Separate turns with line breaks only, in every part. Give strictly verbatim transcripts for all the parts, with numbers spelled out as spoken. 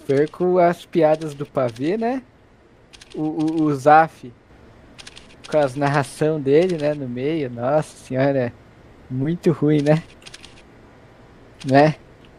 Perco as piadas do pavê, né? O, o, o Zaf, com as narração dele, né, no meio. Nossa senhora, muito ruim, né? Né?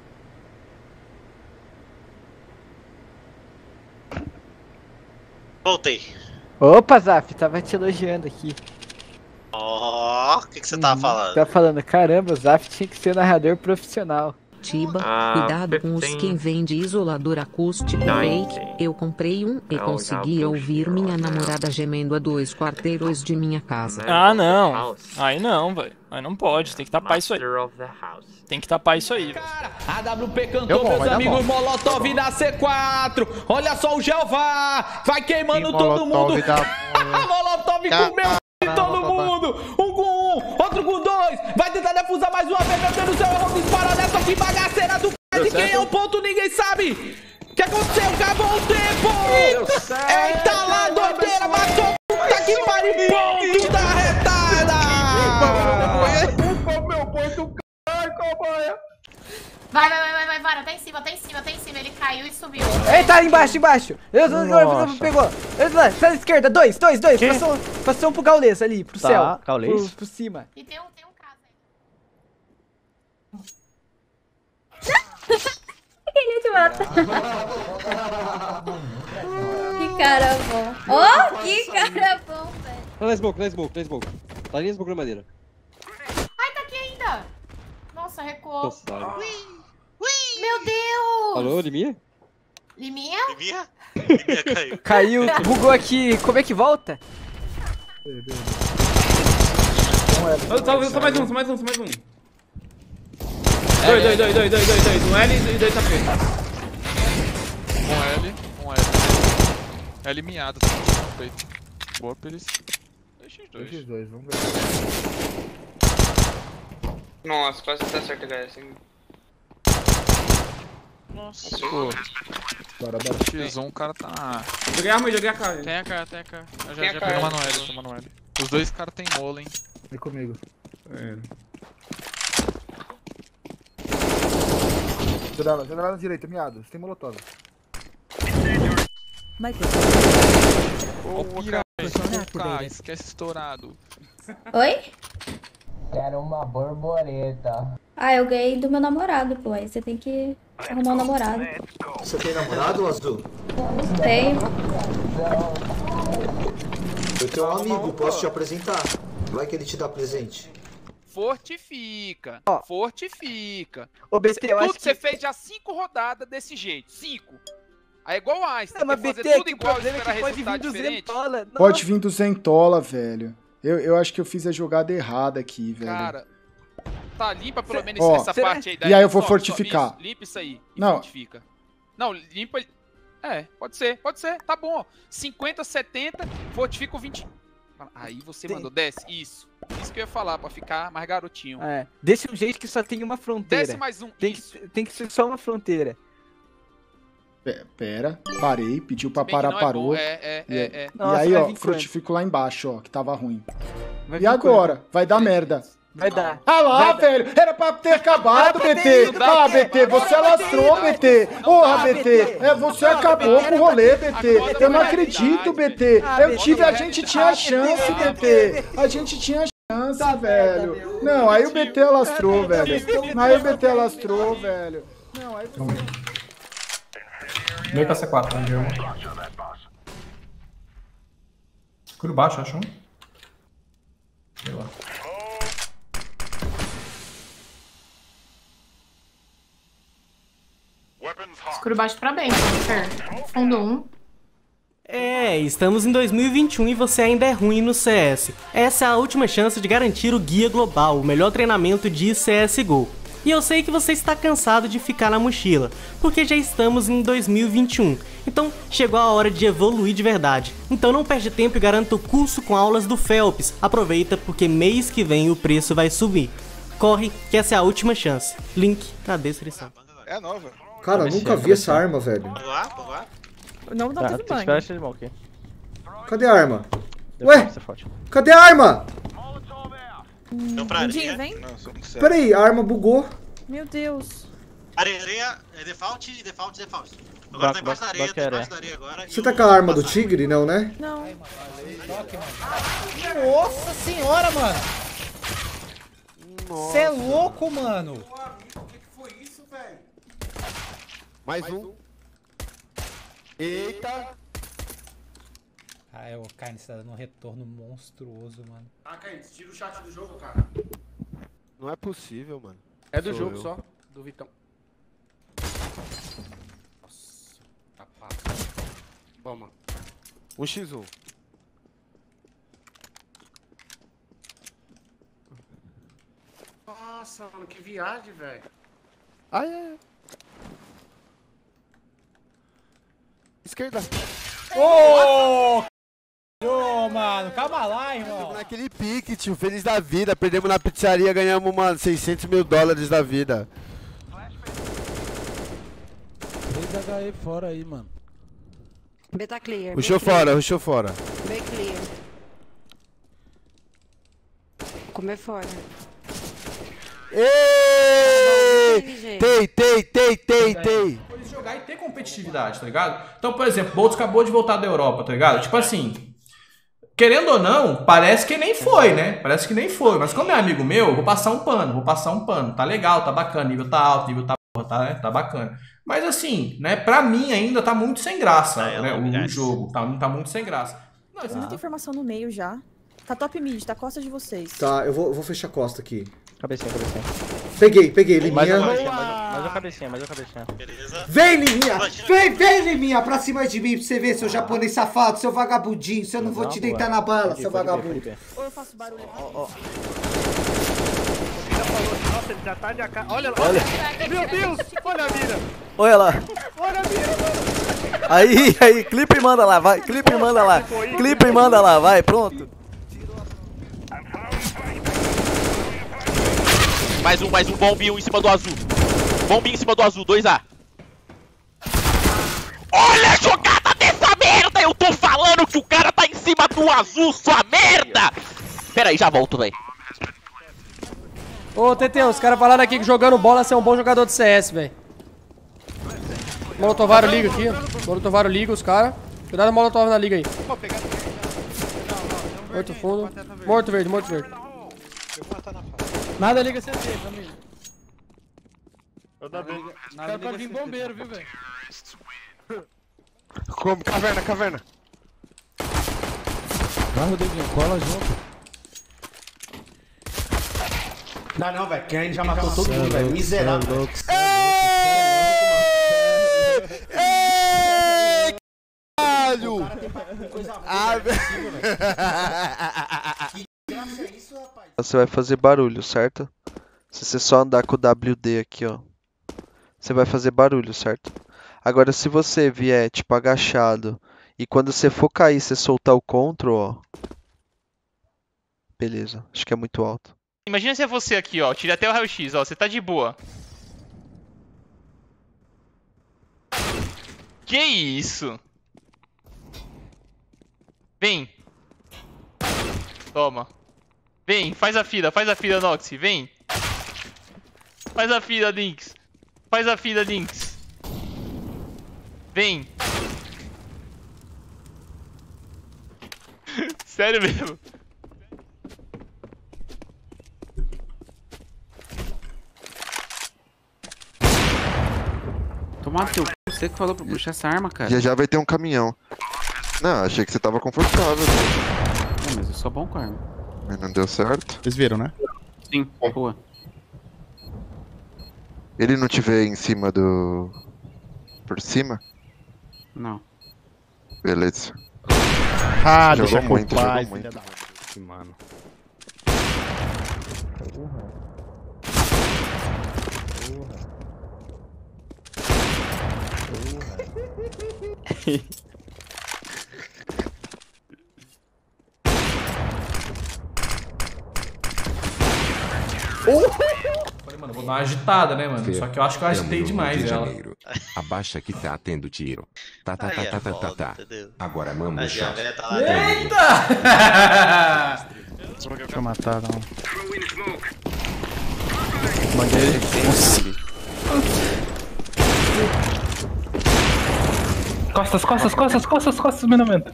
Voltei.
Opa, Zaf, tava te elogiando aqui.
Ó, oh, o que, que você
Uhum,
tava falando?
Tá falando, caramba, o Zaf tinha que ser narrador profissional.
Tiba,
Ah,
cuidado com os quem vende isolador acústico fake. Eu comprei um e consegui ouvir minha namorada gemendo a dois quarteirões de minha casa.
Ah, não. Aí não, velho. Aí não pode. Tem que tapar isso aí. Tem que tapar isso aí.
Cara, a W P cantou, meus amigos, Molotov na C quatro. Olha só o Jeová. Vai queimando todo mundo. Molotov comeu de todo mundo. Um com um, outro com dois. Vai tentar defusar mais uma vez. Meu Deus do céu, eu vou disparar nessa aqui bagaceira do c... De quem é o ponto, ninguém sabe. O que aconteceu? Acabou o tempo. Eita lá, doideira. Matou. Puta que pariu. Ponto da retada.
Meu ponto, caralho, cobaia.
Vai, vai, vai, vai, vai, Vara, tá em cima, tá em cima, tá em cima. Ele caiu e subiu.
Ele tá embaixo, embaixo. Eu, eu, eu, eu, pegou. Eu, lá, tá na esquerda, dois, dois, dois. Passou, passou um pro Gaules ali, pro
Tá,
céu.
Gaules?
Pro, pro cima.
E tem um, tem um caso aí.
Ele te mata. Que cara bom. Oh, que cara bom, velho.
Tá na smoke, na smoke, na smoke. Tá ali na smoke na madeira.
Ai, tá aqui ainda. Nossa, recuou.
Nossa.
Meu Deus.
Alô, Liminha?
Liminha?
Liminha? Liminha caiu.
Caiu, bugou aqui. Como é que volta?
Só, só mais um, só mais um, só mais um. Dois, dois, dois, dois, dois, dois, dois. Um L e dois tapete.
Um L, um L. L minhado, tá feito. Boa pra eles. dois x dois.
dois x dois, vamos ver.
Nossa, quase tá certo, galera. Assim...
Nossa, pô.
Bora, bora.
X um, o cara tá.
Joguei a arma e joguei a cara.
Tem a cara, tem a cara. Eu já,
Tem a
já
cara.
peguei uma no L, uma no L. Os dois caras tem mola, hein.
Vem comigo.
É.
Janela, janela na direita, miado. Você tem molotov.
Ô, piranha, cara, esquece estourado.
Oi?
Quero uma borboleta.
Ah, eu ganhei do meu namorado, pô. Aí você tem que arrumar um namorado.
Você tem namorado, Azul?
Tenho.
Eu tenho um amigo, posso te apresentar. Vai que ele te dá presente.
Fortifica,
Ó.
fortifica.
Ô, B T, eu
tudo
acho
que você
que...
fez já cinco rodadas desse jeito, cinco. Aí é igual o Einstein,
Não, mas
tem que
B
fazer
T,
tudo
que o
igual e
problema é
esperar
que pode
resultado
vir do
diferente.
Zentola.
Pode vir do Zentola, velho. Eu, eu acho que eu fiz a jogada errada aqui, velho.
Cara, tá, limpa pelo menos
Ó,
essa
será-
parte aí.
E aí eu vou
Só- só
fortificar.
isso, limpa isso aí e
Não.
fortifica. Não, limpa... É, pode ser, pode ser, tá bom. cinquenta, setenta, fortifica o vinte. Aí você
Tem-
mandou, desce, isso. Isso que eu ia falar, pra ficar mais garotinho.
É, desse um jeito que só tem uma fronteira.
Desce mais um,
Tem
isso.
que, tem que ser só uma fronteira.
Pe- Pera, parei, pediu pra
Bem que
parar,
não é
parou.
bom, é, é,
E,
é, é.
e
Nossa,
aí,
vai
ó,
vir quanto?
frutifico lá embaixo, ó, que tava ruim.
Vai
E
vir
agora? Vai dar merda.
quanto? Vai dar.
Ah lá,
Vai dar.
velho, era pra ter acabado,
Era pra
B T.
ter ido,
Ah,
vai
B T,
ter.
você
Agora vai
alastrou,
ter
B
ido.
T.
Não
Porra,
dá,
B
B
T.
T.
É, você
Não,
acabou
B T,
com o rolê, B
Agora
T.
vai
Eu não
ter
acredito, B
realidade,
T.
Ah,
Eu
B T,
tive, a
vai
gente
ter
tinha
realidade.
chance, B T. A gente tinha chance, velho. Não, aí o B T alastrou, velho. Aí o B T alastrou, velho. Não, aí você...
Meio com a C quatro, né, Guilherme? Escuro baixo, achou? Sei lá.
Escuro baixo pra bem, Fer. Fundo um.
É, estamos em dois mil e vinte e um e você ainda é ruim no C S. Essa é a última chance de garantir o Guia Global, o melhor treinamento de C S G O. E eu sei que você está cansado de ficar na mochila, porque já estamos em dois mil e vinte e um, então chegou a hora de evoluir de verdade. Então não perde tempo e garanta o curso com aulas do Phelps. Aproveita porque mês que vem o preço vai subir. Corre, que essa é a última chance. Link na descrição.
É nova.
Cara, eu nunca vi essa arma, velho.
Vamos lá, vamos lá.
Não, não teve banho.
Cadê a arma?
Deu
Ué?
forte.
Cadê a arma?
Deu pra
Lindinho,
areia.
vem.
Não, sou muito sério.
Peraí, a arma bugou.
Meu Deus.
Areia, é default, default, default. Agora tá embaixo da areia, tá embaixo da areia agora.
Você tá com a arma do tigre, não, né?
Não. Nossa senhora, mano. Você é louco, mano.
O que foi isso, velho? Mais um. Eita.
Ah, o Carne está dando um retorno monstruoso, mano.
Ah, Carne, tira o chat do jogo, cara. Não é possível, mano. É do
Sou
jogo
eu.
só, do Vitão. Nossa, tá papo. Toma. um contra um. Nossa, mano, que viagem, velho. Ah, é. Esquerda.
Ô! Ô, mano, calma lá, irmão.
Naquele pique, tio, feliz da vida. Perdemos na pizzaria, ganhamos, mano, seiscentos mil dólares da vida.
três H E fora aí, mano.
B tá clear.
Rushou fora, rushou fora.
B clear. Comer fora.
Ei! Tei, tei, tei, tei, tei.
Eles jogar e ter competitividade, tá ligado? Então, por exemplo, Boltz acabou de voltar da Europa, tá ligado? Tipo assim, querendo ou não, parece que nem foi, né? Parece que nem foi. Mas como é amigo meu, vou passar um pano, vou passar um pano. Tá legal, tá bacana, nível tá alto, nível tá porra, tá, né? Tá bacana. Mas assim, né, pra mim ainda tá muito sem graça,
é,
né? O,
o
jogo, tá, tá muito sem graça.
Não, tem muita informação no meio já. Tá top mid, tá costa de vocês.
Tá, eu vou, eu vou fechar a costa aqui.
Cabecinha, cabecinha.
Peguei, peguei, Liminha.
Mais uma cabecinha, mais uma, mais uma cabecinha, mais uma cabecinha.
Beleza.
Vem, Liminha! Vem, vem, Liminha, pra cima de mim, pra você ver, seu japonês safado, seu vagabundinho, se eu não vou te deitar na bala, seu vagabundo.
Ou eu faço barulho aqui.
Ó, ó.
Nossa, ele já tá de A K. Olha lá. Olha. Meu Deus, olha a mira.
Olha lá.
Olha a mira, mano.
Aí, aí, clipe e manda lá, vai. Clipe e manda lá. Clipe e manda lá, vai, pronto.
Mais um, mais um bombinho em cima do azul. Bombinho em cima do azul, dois A. Olha a jogada dessa merda! Eu tô falando que o cara tá em cima do azul, sua merda! Pera aí, já volto, velho.
Ô, T T, os caras falaram aqui que jogando bola você é um bom jogador de C S, velho. Molotovaram liga aqui, ó. Molotovaram liga os caras. Cuidado, Molotov na liga aí. Morto fundo. Morto verde, morto verde.
Nada liga C T, família.
Eu dá bem.
Os caras podem vir bombeiro, viu, velho?
Como? Caverna, caverna.
Vai, Rodriguinho, cola junto.
Não, não, velho. Kane já matou todo mundo, velho. Miserável.
Ei, caralho! Ah,
Você vai fazer barulho, certo? Se você só andar com o W D aqui, ó, você vai fazer barulho, certo? Agora, se você vier, tipo, agachado, e quando você for cair, você soltar o Ctrl, ó. Beleza, acho que é muito alto.
Imagina se é você aqui, ó. Tira até o raio-x, ó. Você tá de boa. Que isso? Vem. Toma. Vem, faz a fila, faz a fila, Noxy. Vem. Faz a fila, Lynx. Faz a fila, Lynx. Vem. Sério mesmo?
Toma teu c... Você que falou pra puxar essa arma, cara.
Já já vai ter um caminhão. Não, achei que você tava confortável.
Não, mas eu sou bom com a arma.
Mas não deu certo.
Vocês viram, né? Sim, boa.
Ele não te vê em cima do... Por cima?
Não.
Beleza.
Ah,
jogou
deixa
muito,
com
jogou
paz,
muito.
filha da... Mano.
Falei, mano, vou dar uma agitada, né, mano? Só que eu acho que eu agitei demais ela.
Abaixa que tá tendo tiro. Tá, tá, tá,
Aí é
tá, tá,
foda,
tá, tá.
entendeu?
Agora manda
Aí
o chá.
a velha tá lá
Eita!
Deixa eu matar, não.
Mandei. Nossa.
Costas, costas, costas, costas, costas, menamente.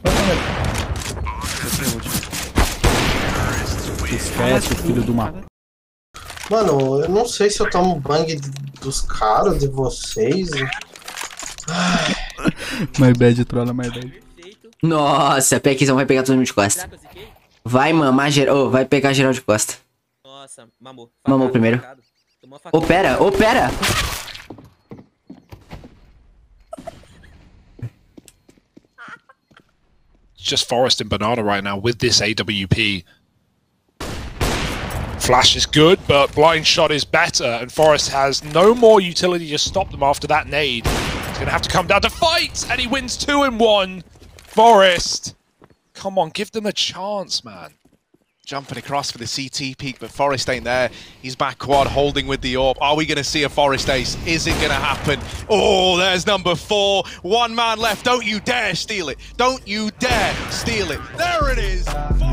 Esquece, filho do mal.
Mano, eu não sei se eu tomo bang dos caras, de vocês.
My bad, trola, my bad.
Nossa, a Peckzão vai pegar todo mundo de costa. Vai mamar geral. Oh, vai pegar geral de costa.
Nossa, mamou.
Mamou primeiro. Opera, opera!
Just Forest and Banana right now with this A W P. Flash is good, but Blind Shot is better, and Forest has no more utility to stop them after that nade. He's going to have to come down to fight, and he wins two in one. Forest, come on, give them a chance, man.
Jumping across for the C T peak, but Forest ain't there. He's back quad, holding with the AWP. Are we going to see a Forest ace? Is it going to happen? Oh, there's number four. One man left. Don't you dare steal it. Don't you dare steal it. There it is.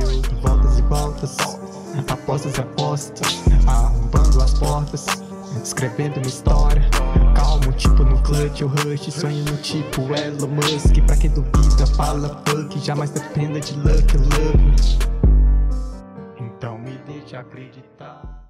Apostas e apostas, arrombando as portas, escrevendo uma história. Calmo, tipo no clutch, eu rush, sonho no tipo Elon Musk. Pra quem duvida, fala fuck, jamais dependa de luck, luck.